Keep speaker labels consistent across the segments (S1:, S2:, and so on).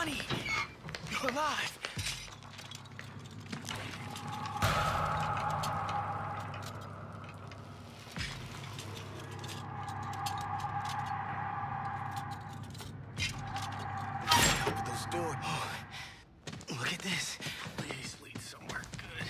S1: Sonny! You're alive! Open those doors. Oh, look at this. Please lead somewhere good.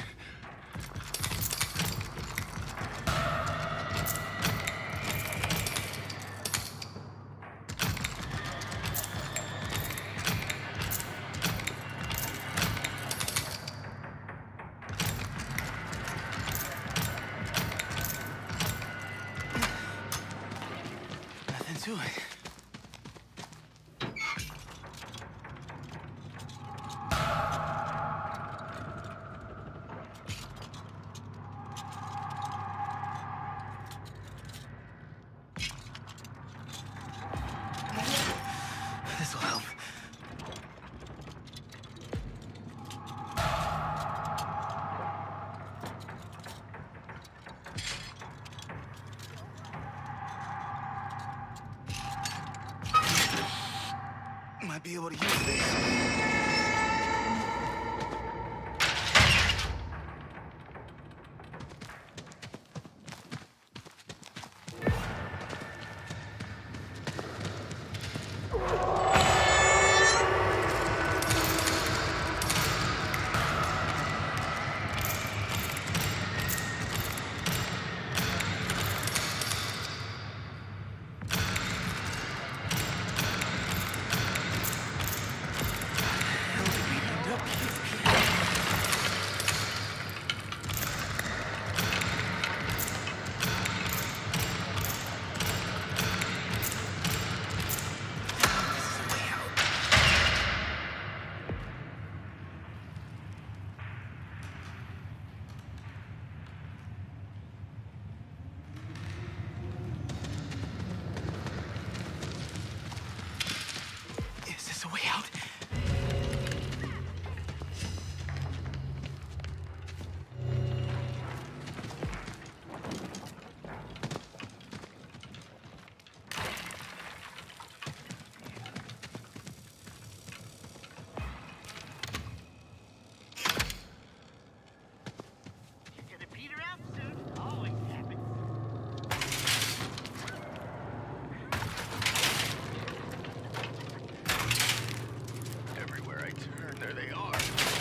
S1: Nothing to it. This'll help. Might be able to use this. Is this a way out?
S2: Gonna peter out soon. Always happens.
S1: Everywhere I turn, there they are.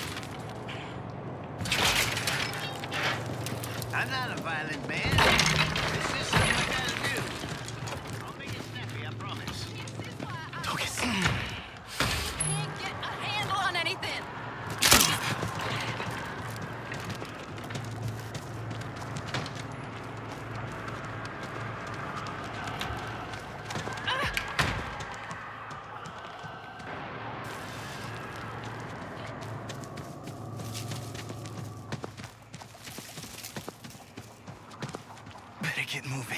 S2: I'm not a violent man. It's just something I gotta do. I'll make it snappy, I promise.
S1: Focus.
S3: Can't get a handle on anything.
S1: Better get moving.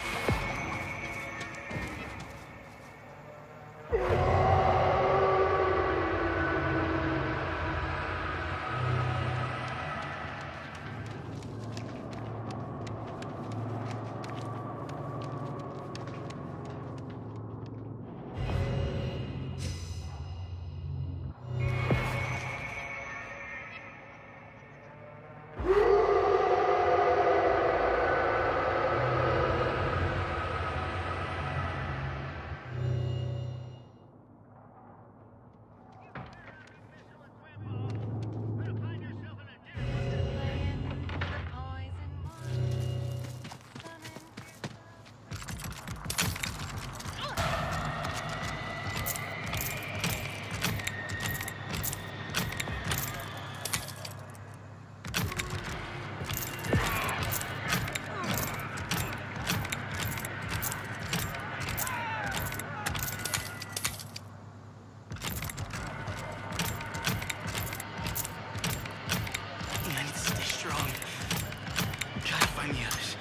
S1: I need to stay strong. Gotta find the others.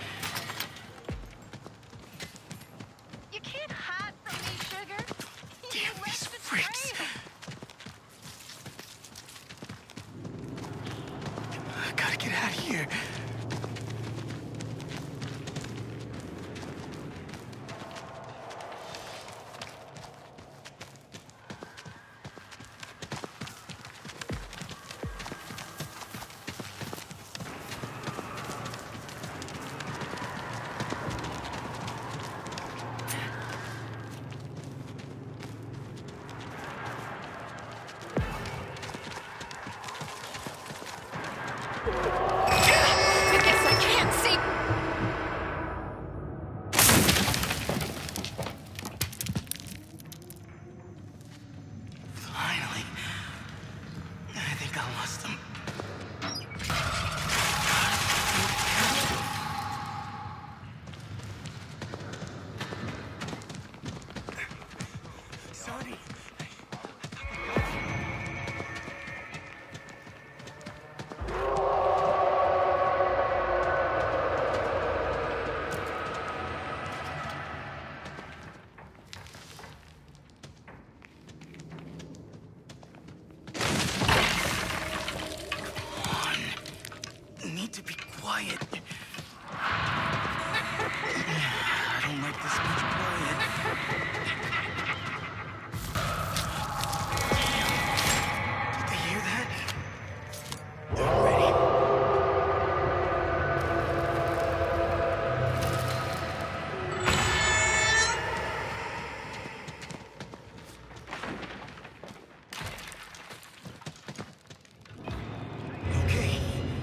S3: You can't hide from me, sugar.
S1: Damn
S3: You
S1: these
S3: left the
S1: freaks.
S3: trail.
S1: I gotta get out of here. quiet. I don't like this much quiet. Did they hear that? They're ready. Okay.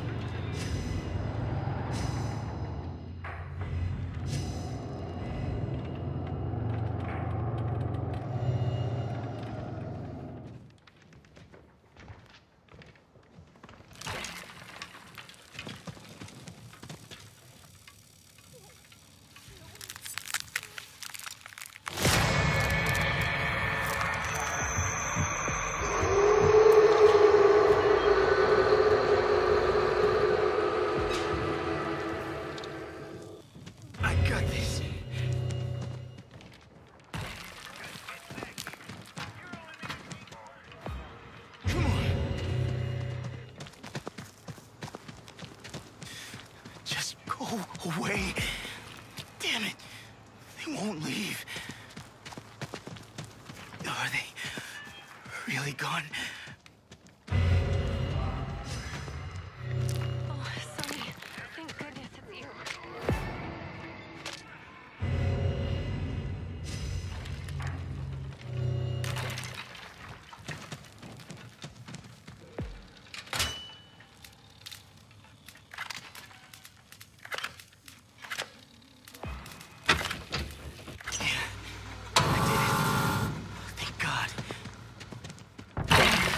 S1: I got this. Come on. Just go away. Damn it. They won't leave. Are they really gone?
S3: Oh, Sonny. Thank goodness it's you.
S1: Yeah, I did it. Thank God.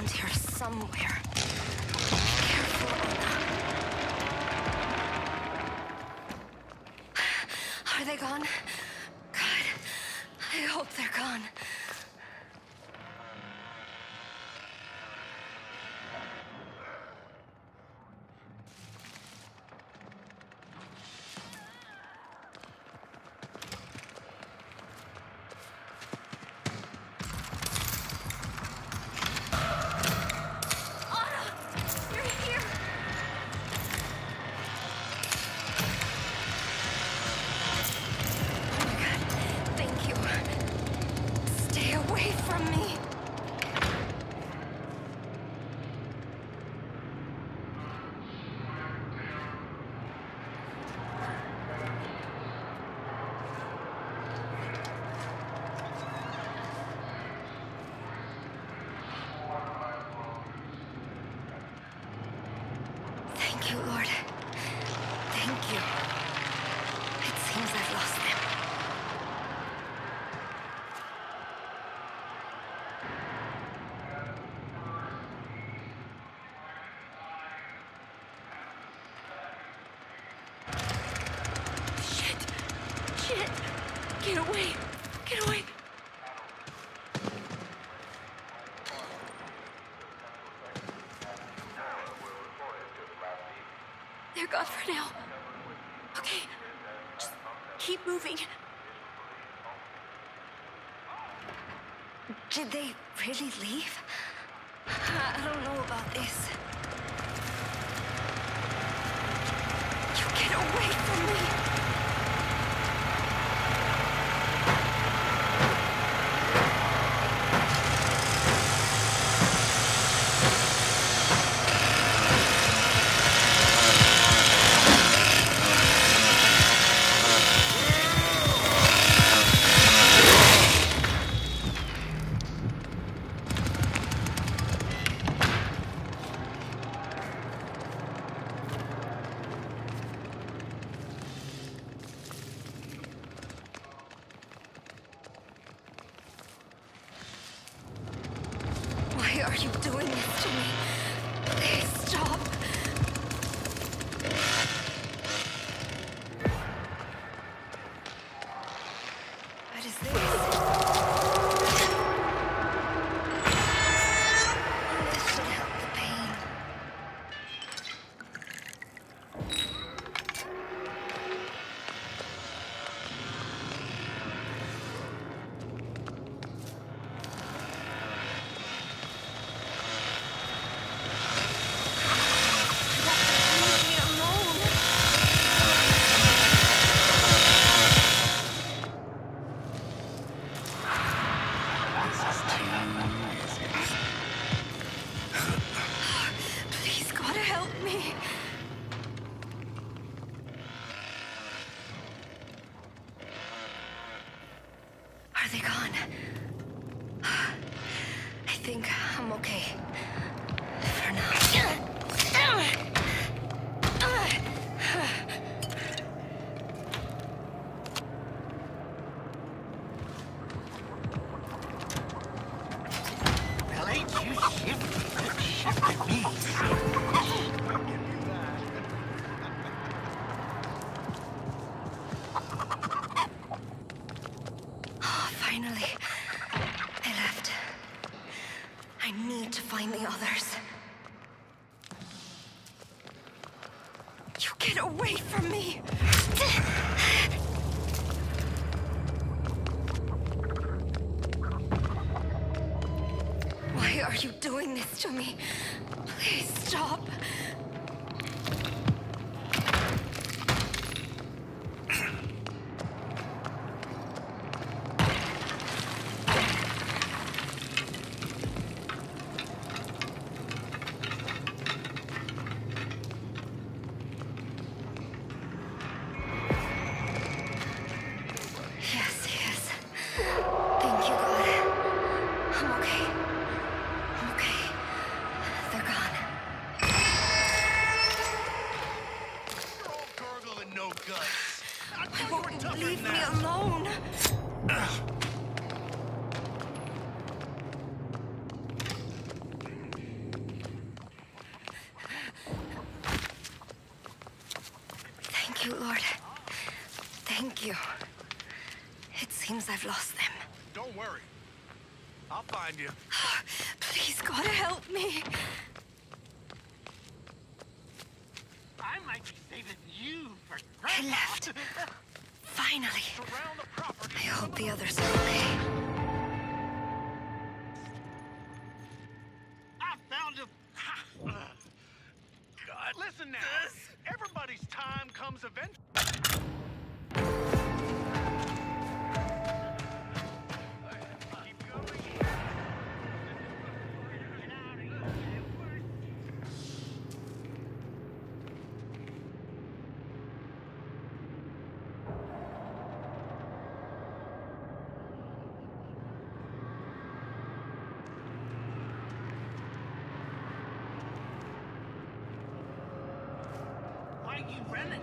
S3: around here somewhere. Be careful, Ana. Are they gone? God, I hope they're gone. Thank you, Lord. Thank you. It seems I've lost them. Shit! Get away! Get away! They're gone for now. Okay, just keep moving. Did they really leave? I don't know about this. You get away from me! Why are you doing this to me? Please stop. What is this? This should help the pain. Please, God, help me. Are they gone? I think I'm okay. For now.
S2: Well, ain't you shifty? Shifty me.
S3: Oh, finally. I left. I need to find the others. You get away from me! Why are you doing this to me? Please stop. Yes, yes. Thank you, God. I'm okay. I'm okay. They're gone. Lord. Thank you. It seems I've lost them.
S1: Don't worry. I'll find you.
S3: Please, God, help me.
S2: I might be saving you for
S3: I left. Finally.
S1: Surround the property.
S3: I hope the others are okay.
S2: I found him.
S1: God, listen now. Everybody's time comes eventually.
S2: Why are you running?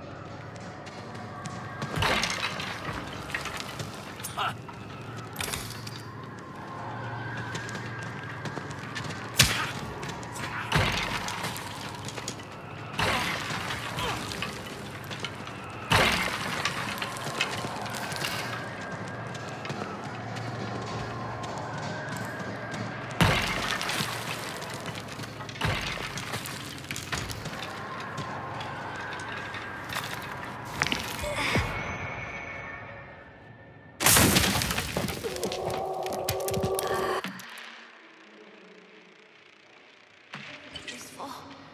S3: Useful.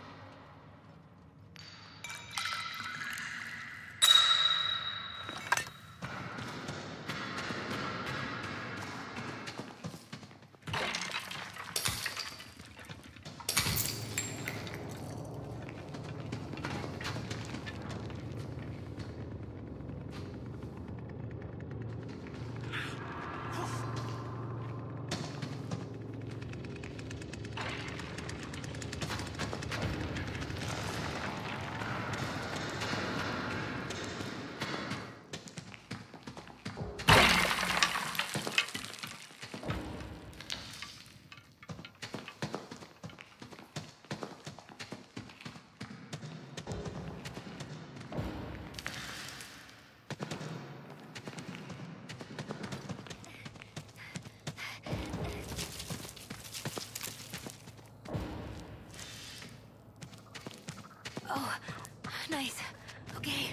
S3: Oh, nice. Okay.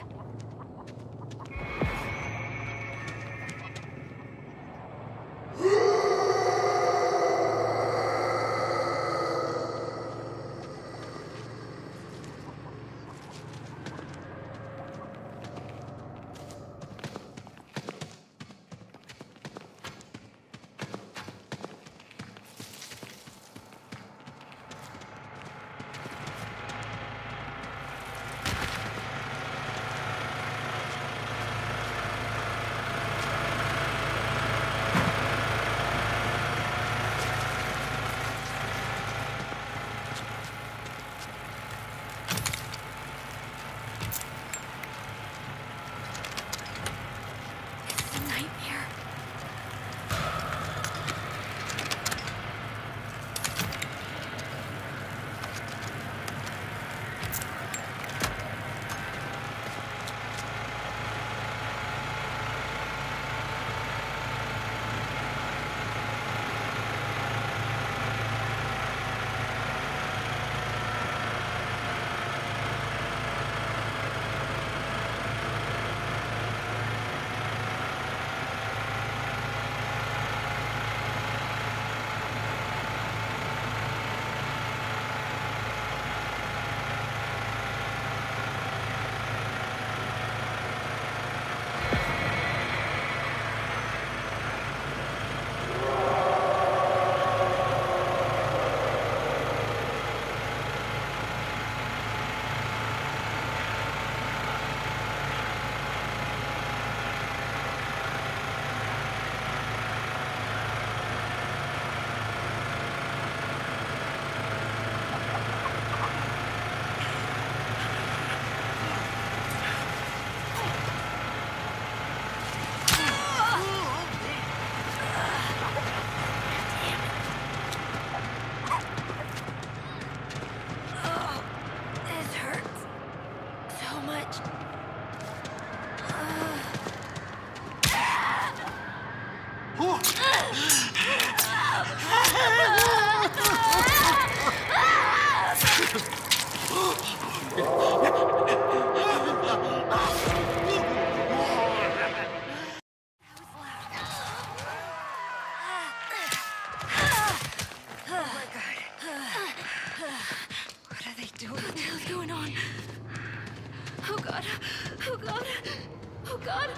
S3: God. Oh, God. Oh, God.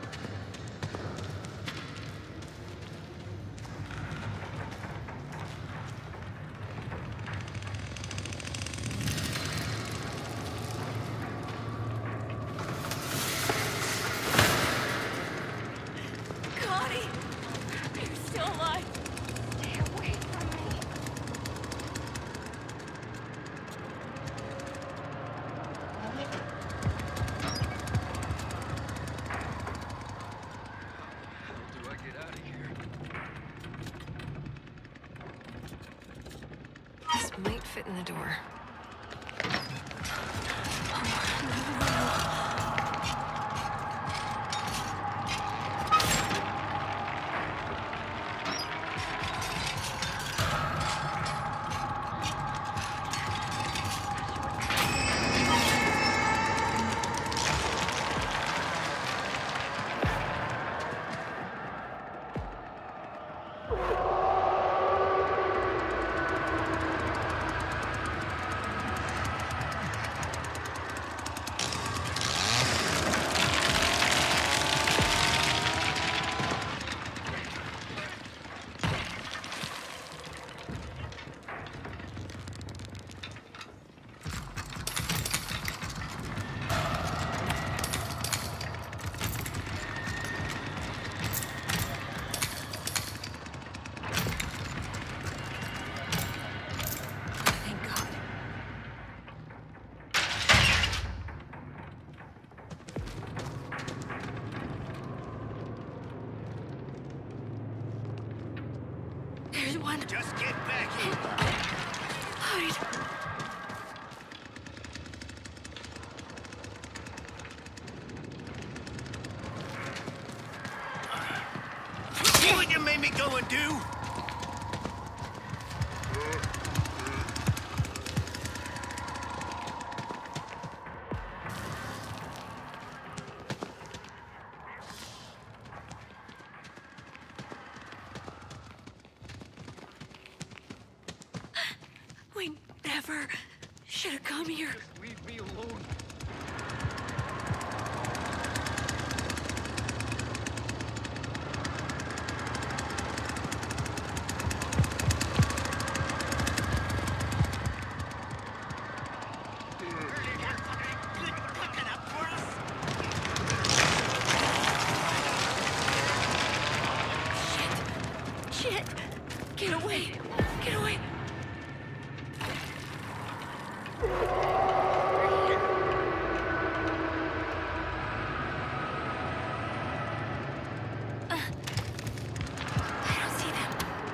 S3: Connie! You're still alive. Stay away from me.
S1: How do I get out of here?
S3: This might fit in the door. Thank God. There's one.
S2: Just get back here.
S3: Hide.
S2: See what you made me go and do?
S3: We never should have come here.
S1: Leave me alone.
S3: Shit! Get away! Get away! I don't see them.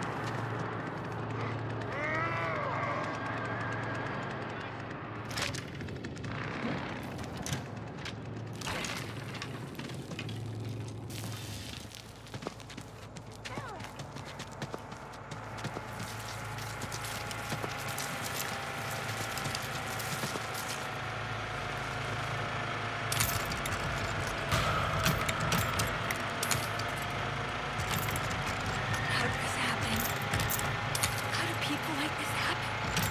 S3: How did this happen? How do people like this happen?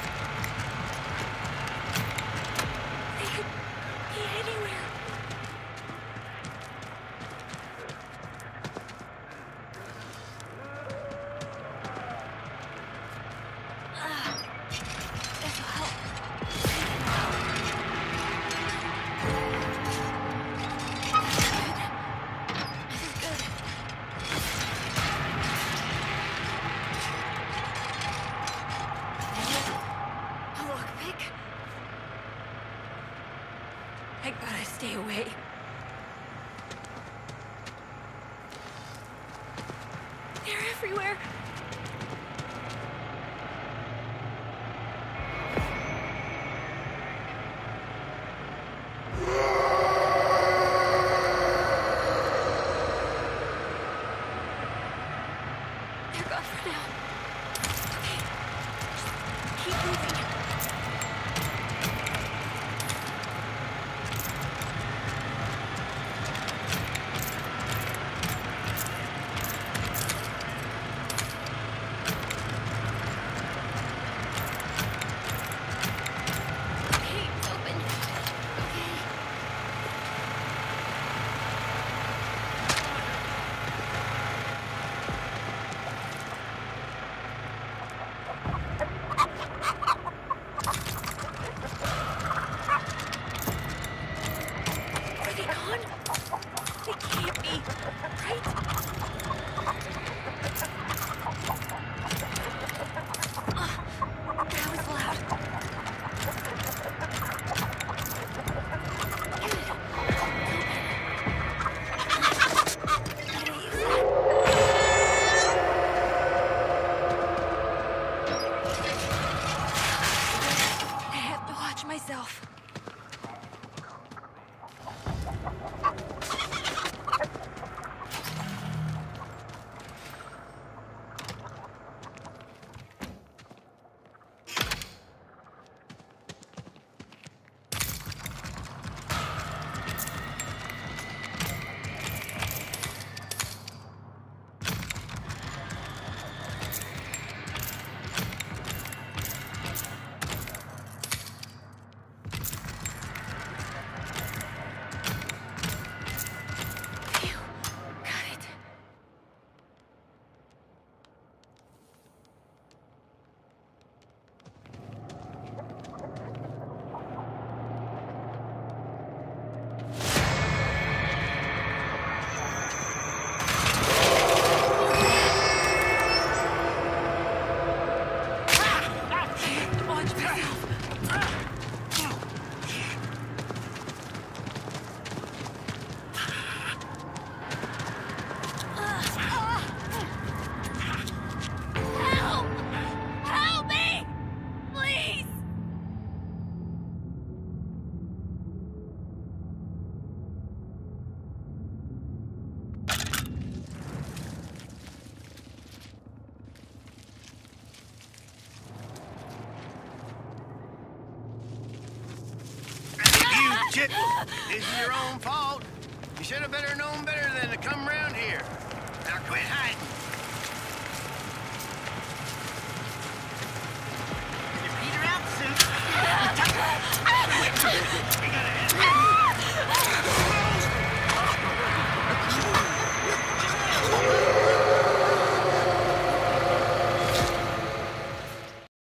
S3: They could be anywhere. This'll help. This is good. A lockpick? I gotta stay away. They're everywhere. They're gone for now. Okay. Just keep moving. Okay, it's open. Okay.
S1: Shit!
S2: This is your own fault. You should have better known better than to come around here. Now quit hiding.